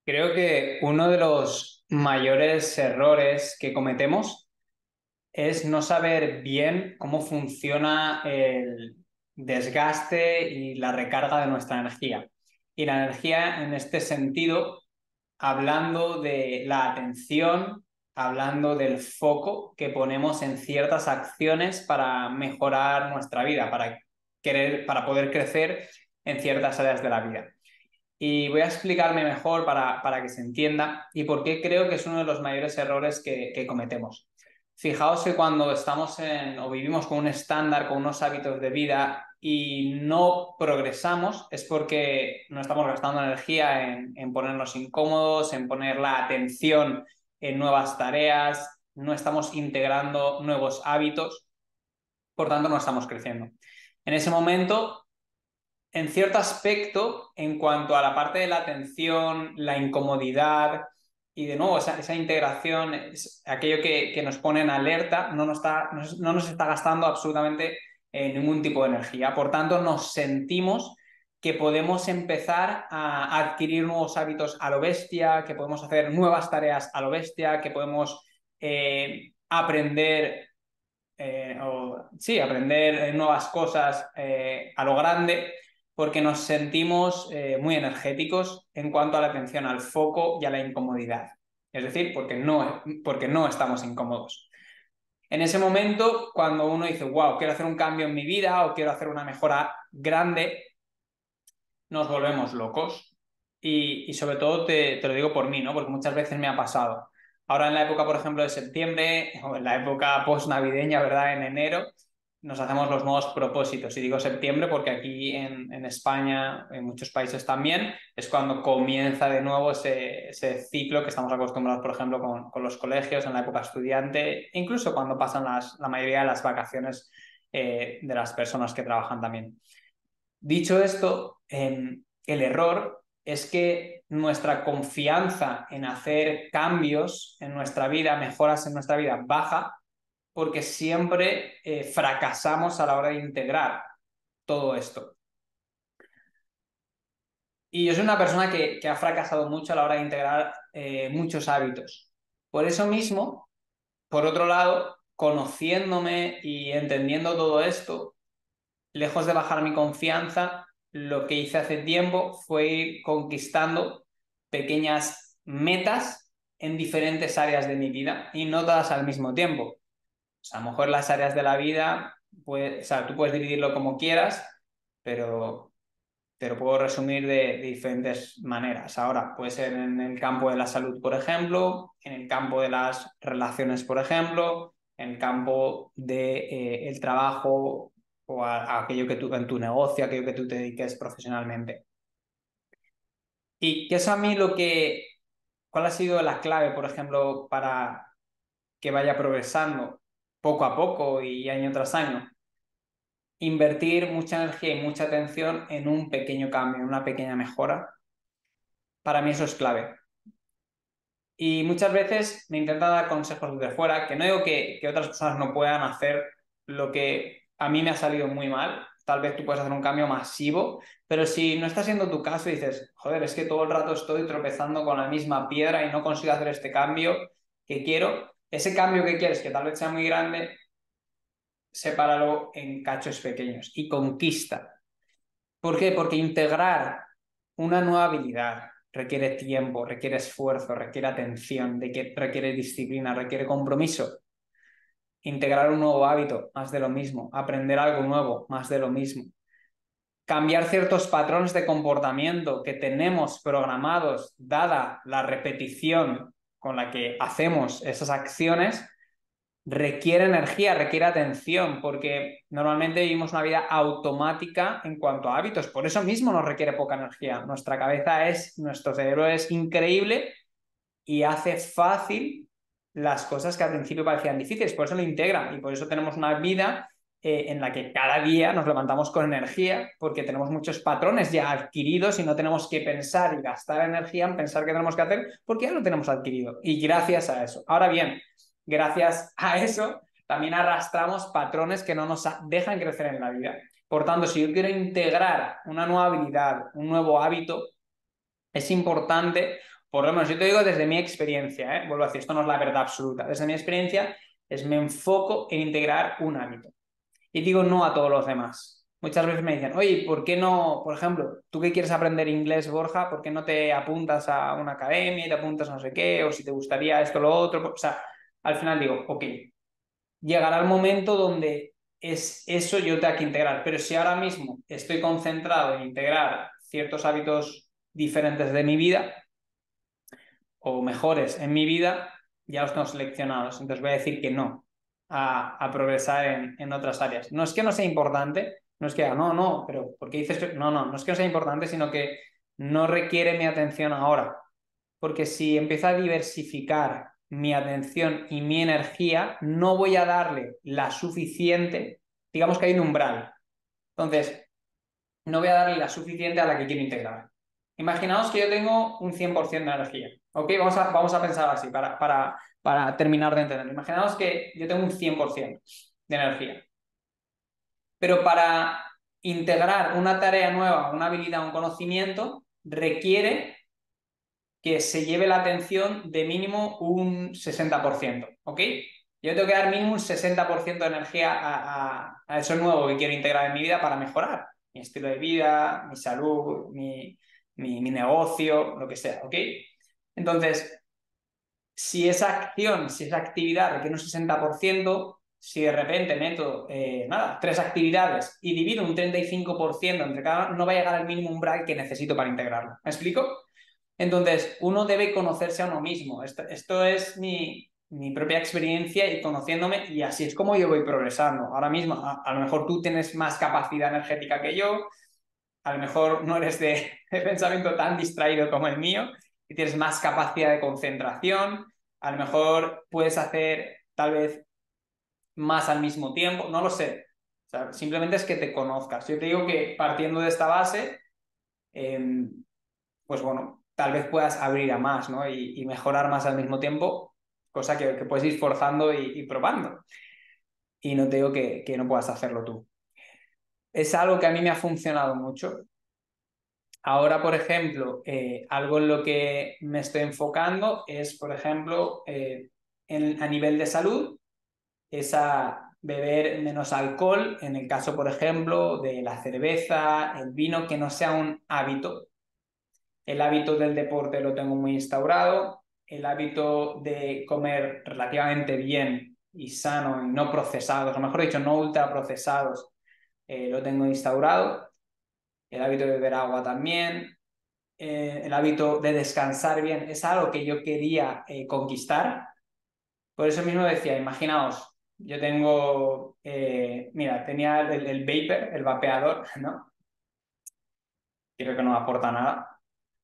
Creo que uno de los mayores errores que cometemos es no saber bien cómo funciona el desgaste y la recarga de nuestra energía. Y la energía en este sentido, hablando de la atención, hablando del foco que ponemos en ciertas acciones para mejorar nuestra vida, para poder crecer en ciertas áreas de la vida. Y voy a explicarme mejor para que se entienda y por qué creo que es uno de los mayores errores que cometemos. Fijaos que cuando estamos o vivimos con un estándar, con unos hábitos de vida y no progresamos, es porque no estamos gastando energía en ponernos incómodos, en poner la atención en nuevas tareas, no estamos integrando nuevos hábitos, por tanto no estamos creciendo. En ese momento, en cierto aspecto, en cuanto a la parte de la atención, la incomodidad y de nuevo esa integración, es aquello que nos pone en alerta, no nos está gastando absolutamente ningún tipo de energía. Por tanto, nos sentimos que podemos empezar a adquirir nuevos hábitos a lo bestia, que podemos hacer nuevas tareas a lo bestia, que podemos aprender sí, aprender nuevas cosas a lo grande, porque nos sentimos muy energéticos en cuanto a la atención al foco y a la incomodidad. Es decir, porque no estamos incómodos. En ese momento, cuando uno dice, wow, quiero hacer un cambio en mi vida o quiero hacer una mejora grande, nos volvemos locos. Y sobre todo te lo digo por mí, ¿no? Porque muchas veces me ha pasado. Ahora en la época, por ejemplo, de septiembre o en la época post-navideña, ¿verdad? En enero, nos hacemos los nuevos propósitos. Y digo septiembre porque aquí en España, en muchos países también, es cuando comienza de nuevo ese ciclo que estamos acostumbrados, por ejemplo, con los colegios en la época estudiante, incluso cuando pasan la mayoría de las vacaciones de las personas que trabajan también. Dicho esto, el error es que nuestra confianza en hacer cambios en nuestra vida, mejoras en nuestra vida, baja porque siempre fracasamos a la hora de integrar todo esto. Y yo soy una persona que ha fracasado mucho a la hora de integrar muchos hábitos. Por eso mismo, por otro lado, conociéndome y entendiendo todo esto, lejos de bajar mi confianza, lo que hice hace tiempo fue ir conquistando pequeñas metas en diferentes áreas de mi vida y no todas al mismo tiempo. O sea, a lo mejor las áreas de la vida, pues, o sea, tú puedes dividirlo como quieras, pero te lo puedo resumir de diferentes maneras. Ahora, puede ser en el campo de la salud, por ejemplo, en el campo de las relaciones, por ejemplo, en el campo del trabajo o a aquello que tú, en tu negocio, aquello que tú te dediques profesionalmente. Y que eso a mí ¿cuál ha sido la clave, por ejemplo, para que vaya progresando poco a poco y año tras año? Invertir mucha energía y mucha atención en un pequeño cambio, en una pequeña mejora. Para mí eso es clave. Y muchas veces me intentan dar consejos desde fuera, que no digo que otras personas no puedan hacer lo que a mí me ha salido muy mal. Tal vez tú puedes hacer un cambio masivo, pero si no está siendo tu caso y dices, joder, es que todo el rato estoy tropezando con la misma piedra y no consigo hacer este cambio que quiero, ese cambio que quieres, que tal vez sea muy grande, sepáralo en cachos pequeños y conquista. ¿Por qué? Porque integrar una nueva habilidad requiere tiempo, requiere esfuerzo, requiere atención, requiere disciplina, requiere compromiso. Integrar un nuevo hábito, más de lo mismo. Aprender algo nuevo, más de lo mismo. Cambiar ciertos patrones de comportamiento que tenemos programados, dada la repetición con la que hacemos esas acciones, requiere energía, requiere atención, porque normalmente vivimos una vida automática en cuanto a hábitos. Por eso mismo nos requiere poca energía. Nuestro cerebro es increíble y hace fácil las cosas que al principio parecían difíciles. Por eso lo integra y por eso tenemos una vida en la que cada día nos levantamos con energía, porque tenemos muchos patrones ya adquiridos y no tenemos que pensar y gastar energía en pensar qué tenemos que hacer, porque ya lo tenemos adquirido. Y gracias a eso. Ahora bien, gracias a eso también arrastramos patrones que no nos dejan crecer en la vida. Por tanto, si yo quiero integrar una nueva habilidad, un nuevo hábito, es importante por lo menos yo te digo desde mi experiencia, vuelvo a decir, esto no es la verdad absoluta, desde mi experiencia es me enfoco en integrar un hábito y digo no a todos los demás. Muchas veces me dicen, oye, ¿por qué no, por ejemplo, tú que quieres aprender inglés, Borja, ¿por qué no te apuntas a una academia y te apuntas a no sé qué? O si te gustaría esto o lo otro. O sea, al final digo, ok, llegará el momento donde es eso yo tengo que integrar, pero si ahora mismo estoy concentrado en integrar ciertos hábitos diferentes de mi vida o mejores en mi vida, ya los tengo seleccionados, entonces voy a decir que no a progresar en otras áreas. No es que no sea importante, no es que, no, pero ¿por qué dices que no es que no sea importante, sino que no requiere mi atención ahora? Porque si empiezo a diversificar mi atención y mi energía, no voy a darle la suficiente, digamos que hay un umbral. Entonces, no voy a darle la suficiente a la que quiero integrar. Imaginaos que yo tengo un 100% de energía. ¿Ok? Vamos a pensar así para terminar de entender. Imaginaos que yo tengo un 100% de energía. Pero para integrar una tarea nueva, una habilidad, un conocimiento, requiere que se lleve la atención de mínimo un 60%, ¿ok? Yo tengo que dar mínimo un 60% de energía a eso nuevo que quiero integrar en mi vida para mejorar mi estilo de vida, mi salud, mi negocio, lo que sea, ¿ok? Entonces, si esa acción, si esa actividad requiere un 60%, si de repente meto, nada, 3 actividades y divido un 35% entre cada una, no va a llegar al mínimo umbral que necesito para integrarlo. ¿Me explico? Entonces, uno debe conocerse a uno mismo. Esto es mi propia experiencia y conociéndome, y así es como yo voy progresando. Ahora mismo, a lo mejor tú tienes más capacidad energética que yo, a lo mejor no eres de pensamiento tan distraído como el mío, y tienes más capacidad de concentración, a lo mejor puedes hacer tal vez más al mismo tiempo, no lo sé. O sea, simplemente es que te conozcas. Yo te digo que partiendo de esta base, eh, pues bueno, tal vez puedas abrir a más, ¿no? Y mejorar más al mismo tiempo, cosa que puedes ir forzando y probando. Y no te digo que no puedas hacerlo tú. Es algo que a mí me ha funcionado mucho. Ahora, por ejemplo, algo en lo que me estoy enfocando es, por ejemplo, a nivel de salud, es a beber menos alcohol, en el caso, por ejemplo, de la cerveza, el vino, que no sea un hábito. El hábito del deporte lo tengo muy instaurado. El hábito de comer relativamente bien y sano y no procesados, o mejor dicho, no ultraprocesados, lo tengo instaurado. El hábito de beber agua también. El hábito de descansar bien es algo que yo quería conquistar. Por eso mismo decía, imaginaos, yo tengo, mira, tenía el vapor, el vapeador, ¿no? Creo que no me aporta nada.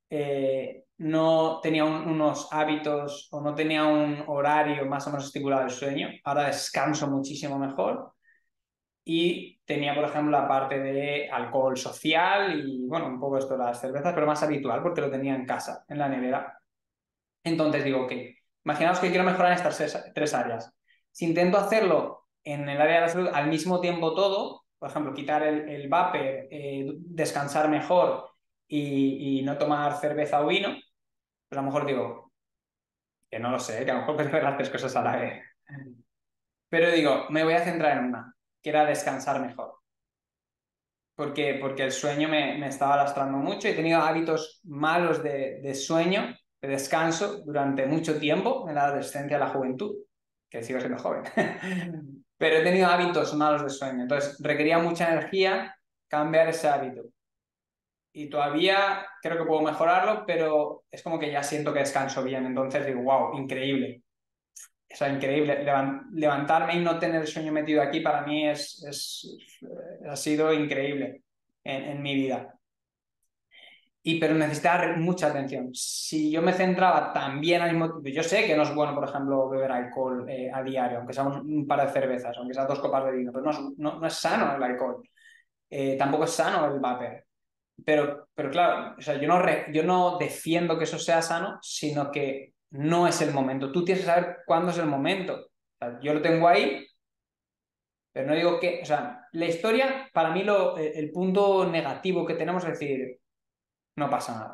No tenía unos hábitos o no tenía un horario más o menos estipulado del sueño. Ahora descanso muchísimo mejor. Y tenía, por ejemplo, la parte de alcohol social y, bueno, un poco esto de las cervezas, pero más habitual porque lo tenía en casa, en la nevera. Entonces digo, ok, imaginaos que quiero mejorar en estas tres áreas. Si intento hacerlo en el área de la salud al mismo tiempo todo, por ejemplo, quitar el vapor, descansar mejor y no tomar cerveza o vino, pues a lo mejor digo, que no lo sé, que a lo mejor puedo hacer las tres cosas a la vez. Pero digo, me voy a centrar en una, que era descansar mejor. Porque el sueño me estaba lastrando mucho. He tenido hábitos malos de sueño, de descanso, durante mucho tiempo, en la adolescencia y la juventud, que sigo siendo joven. Pero he tenido hábitos malos de sueño. Entonces, requería mucha energía cambiar ese hábito. Y todavía creo que puedo mejorarlo, pero es como que ya siento que descanso bien. Entonces digo, wow, increíble. O sea, increíble. Levantarme y no tener el sueño metido aquí para mí ha sido increíble en mi vida. Pero necesitaba mucha atención. Si yo me centraba también al mismo tiempo, yo sé que no es bueno, por ejemplo, beber alcohol a diario, aunque sea un par de cervezas, aunque sea 2 copas de vino, pero no es sano el alcohol. Tampoco es sano el vapor. Pero claro, o sea, yo no defiendo que eso sea sano, sino que no es el momento. Tú tienes que saber cuándo es el momento. O sea, yo lo tengo ahí, pero no digo que, o sea, la historia, para mí el punto negativo que tenemos es decir, no pasa nada.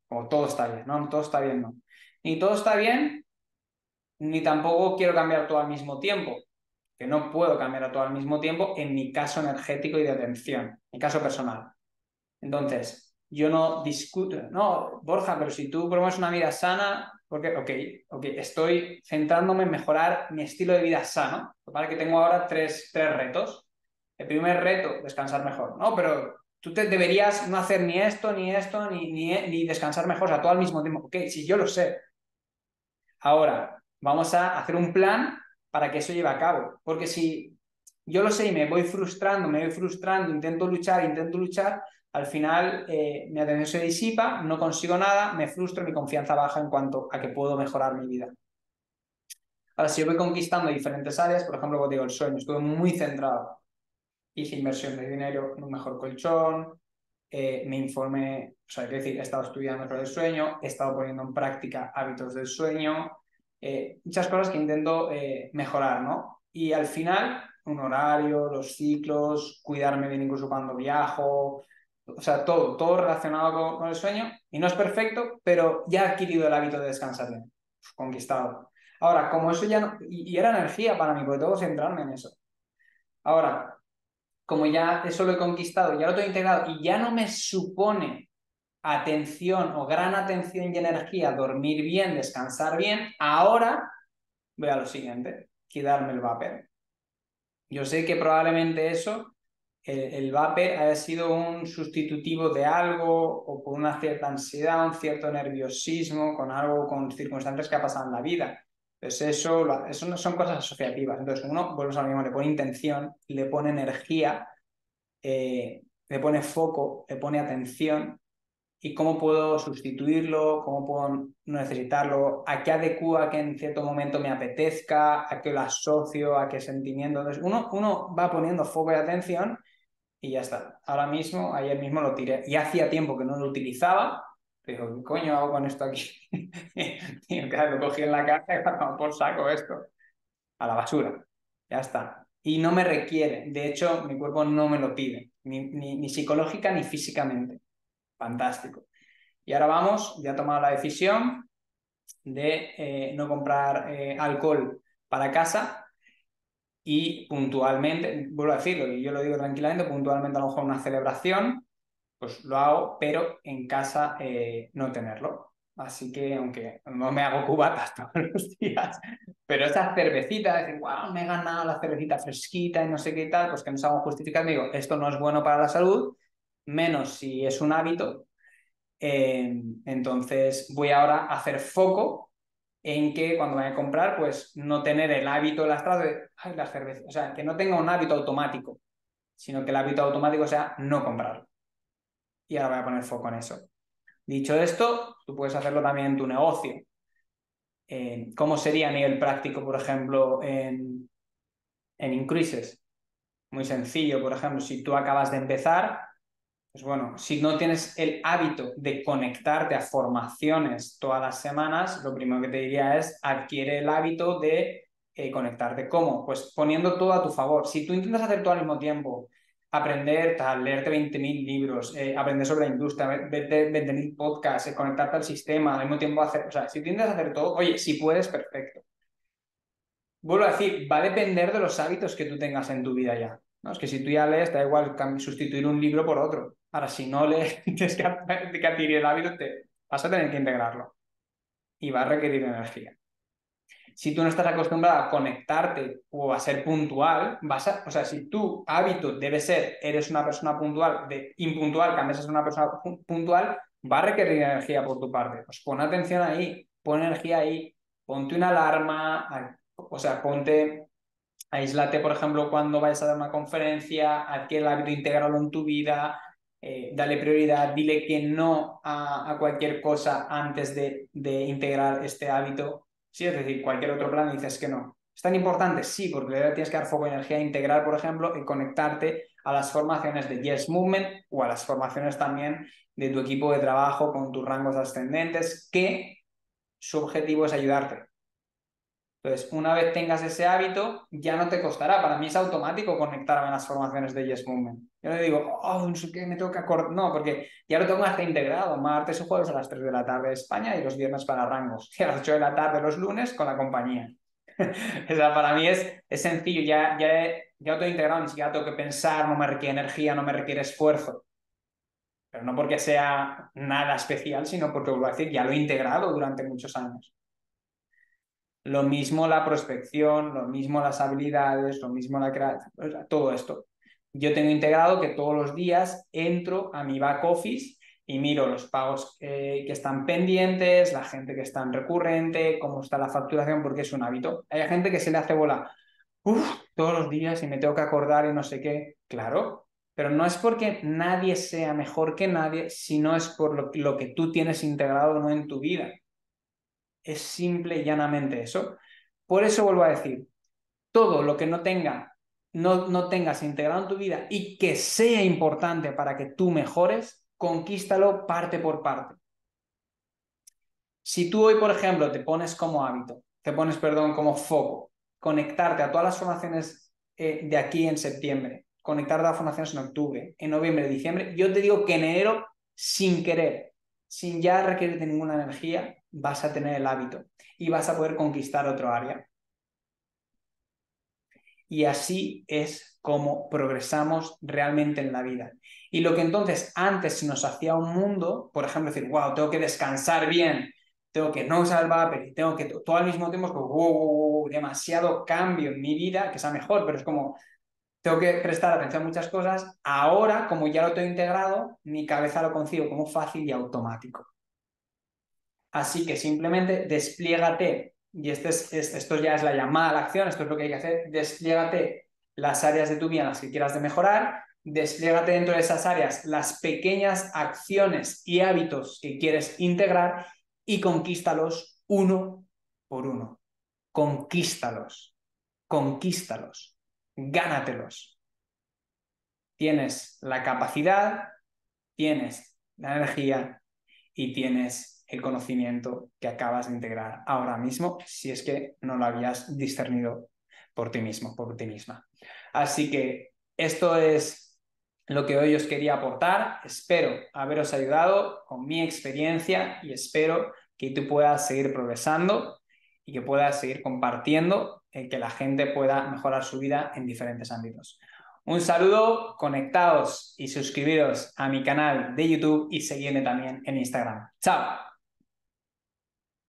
como todo está bien, ¿no? Todo está bien, no. Ni todo está bien, ni tampoco quiero cambiar todo al mismo tiempo, que no puedo cambiar a todo al mismo tiempo en mi caso energético y de atención, mi caso personal. Entonces, yo no discuto, no, Borja, pero si tú promueves una vida sana, porque, ok, estoy centrándome en mejorar mi estilo de vida sano, ¿vale? Que tengo ahora tres retos. El primer reto, descansar mejor, ¿no? Pero tú deberías no hacer ni esto, ni descansar mejor, o sea, todo al mismo tiempo. Ok, si yo lo sé. Ahora, vamos a hacer un plan para que eso lleve a cabo, porque si yo lo sé y me voy frustrando, intento luchar, al final mi atención se disipa, no consigo nada, me frustro, mi confianza baja en cuanto a que puedo mejorar mi vida. Ahora, si yo voy conquistando diferentes áreas, por ejemplo, como digo, el sueño, estuve muy centrado, hice inversión de dinero en un mejor colchón, me informé, o sea, es decir, he estado estudiando sobre el sueño, he estado poniendo en práctica hábitos del sueño, muchas cosas que intento mejorar, ¿no? Y al final, un horario, los ciclos, cuidarme bien incluso cuando viajo, o sea, todo relacionado con el sueño. Y no es perfecto, pero ya he adquirido el hábito de descansar bien, conquistado. Ahora, como eso ya no, y era energía para mí, porque tengo que centrarme en eso. Ahora, como ya eso lo he conquistado, ya lo tengo integrado y ya no me supone atención o gran atención y energía, dormir bien, descansar bien, ahora voy a lo siguiente, quitarme el vapor. Yo sé que probablemente eso, el vapor haya sido un sustitutivo de algo o por una cierta ansiedad, un cierto nerviosismo, con algo, con circunstancias que ha pasado en la vida. Pues eso no son cosas asociativas. Entonces uno, vuelve a lo mismo, le pone intención, le pone energía, le pone foco, le pone atención y cómo puedo sustituirlo, cómo puedo no necesitarlo, a qué adecúa que en cierto momento me apetezca, a qué lo asocio, a qué sentimiento. Entonces uno va poniendo foco y atención y ya está. Ahora mismo, ayer mismo lo tiré. Y hacía tiempo que no lo utilizaba. Digo, ¿qué coño hago con esto aquí? Y claro, lo cogí en la caja y para por saco esto. A la basura. Ya está. Y no me requiere. De hecho, mi cuerpo no me lo pide. Ni psicológica ni físicamente. Fantástico. Y ahora vamos, ya he tomado la decisión de no comprar alcohol para casa y puntualmente, vuelvo a decirlo, y yo lo digo tranquilamente, puntualmente a lo mejor una celebración, pues lo hago, pero en casa no tenerlo. Así que, aunque no me hago cubatas todos los días, pero esas cervecitas, decir, wow, me he ganado la cervecita fresquita y no sé qué tal, pues que no se hago justificar, digo, esto no es bueno para la salud, menos si es un hábito. Entonces voy ahora a hacer foco en que cuando vaya a comprar, pues no tener el hábito lastrado de, ay, la cerveza, o sea, que no tenga un hábito automático, sino que el hábito automático sea no comprarlo. Y ahora voy a poner foco en eso. Dicho esto, tú puedes hacerlo también en tu negocio. ¿Cómo sería a nivel práctico, por ejemplo, en Increases? Muy sencillo, por ejemplo, si tú acabas de empezar, pues bueno, si no tienes el hábito de conectarte a formaciones todas las semanas, lo primero que te diría es adquiere el hábito de conectarte. ¿Cómo? Pues poniendo todo a tu favor. Si tú intentas hacer todo al mismo tiempo, aprender, tal, leerte 20.000 libros, aprender sobre la industria, verte 20.000 podcasts, conectarte al sistema, al mismo tiempo hacer, o sea, si tú intentas hacer todo, oye, si puedes, perfecto. Vuelvo a decir, va a depender de los hábitos que tú tengas en tu vida ya. ¿No? Es que si tú ya lees, da igual sustituir un libro por otro. Ahora, si no lees, tienes que adquirir el hábito, te vas a tener que integrarlo y va a requerir energía. Si tú no estás acostumbrado a conectarte o a ser puntual, o sea, si tu hábito debe ser, eres una persona puntual, de impuntual, cambias a ser una persona puntual, va a requerir energía por tu parte. Pues pon atención ahí, pon energía ahí, ponte una alarma, o sea, aíslate, por ejemplo, cuando vayas a dar una conferencia, adquiere el hábito, intégralo en tu vida, dale prioridad, dile que no a cualquier cosa antes de integrar este hábito. Sí, es decir, cualquier otro plan dices que no. ¿Es tan importante? Sí, porque le tienes que dar foco y energía a integrar, por ejemplo, y conectarte a las formaciones de Yes Movement o a las formaciones también de tu equipo de trabajo con tus rangos ascendentes, que su objetivo es ayudarte. Entonces, una vez tengas ese hábito, ya no te costará. Para mí es automático conectarme a las formaciones de Yes Movement. Yo no digo, oh, no sé qué, me tengo que acordar. No, porque ya lo tengo hasta integrado. Martes y jueves a las 3 de la tarde de España y los viernes para rangos. Y a las 8 de la tarde los lunes con la compañía. O sea, para mí es sencillo, ya lo tengo integrado, ni siquiera tengo que pensar, no me requiere energía, no me requiere esfuerzo. Pero no porque sea nada especial, sino porque, vuelvo a decir, ya lo he integrado durante muchos años. Lo mismo la prospección, lo mismo las habilidades, lo mismo la creación, todo esto. Yo tengo integrado que todos los días entro a mi back office y miro los pagos que están pendientes, la gente que está en recurrente, cómo está la facturación, porque es un hábito. Hay gente que se le hace bola, todos los días y me tengo que acordar y no sé qué. Claro, pero no es porque nadie sea mejor que nadie, sino es por lo que tú tienes integrado o no en tu vida. Es simple y llanamente eso. Por eso vuelvo a decir, todo lo que no tengas integrado en tu vida y que sea importante para que tú mejores, conquístalo parte por parte. Si tú hoy, por ejemplo, te pones como hábito, perdón, como foco, conectarte a todas las formaciones de aquí en septiembre, conectarte a las formaciones en octubre, en noviembre, diciembre, yo te digo que en enero, sin querer, sin ya requerirte ninguna energía, vas a tener el hábito y vas a poder conquistar otro área. Y así es como progresamos realmente en la vida. Y lo que entonces antes nos hacía un mundo, por ejemplo, decir, wow, tengo que descansar bien, tengo que no usar el vapor y tengo que todo al mismo tiempo, es como, wow, demasiado cambio en mi vida, que sea mejor, pero es como, tengo que prestar atención a muchas cosas. Ahora, como ya lo tengo integrado, mi cabeza lo concibo como fácil y automático. Así que simplemente despliégate, y esto ya es la llamada a la acción, esto es lo que hay que hacer, despliégate las áreas de tu vida en las que quieras de mejorar, despliégate dentro de esas áreas las pequeñas acciones y hábitos que quieres integrar y conquístalos uno por uno. Conquístalos, conquístalos, gánatelos. Tienes la capacidad, tienes la energía y tienes el conocimiento que acabas de integrar ahora mismo, si es que no lo habías discernido por ti mismo, por ti misma. Así que esto es lo que hoy os quería aportar. Espero haberos ayudado con mi experiencia y espero que tú puedas seguir progresando y que puedas seguir compartiendo, que la gente pueda mejorar su vida en diferentes ámbitos. Un saludo, conectaos y suscribiros a mi canal de YouTube y seguidme también en Instagram. ¡Chao!